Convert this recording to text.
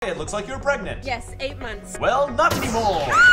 It looks like you're pregnant. Yes, 8 months. Well, not anymore.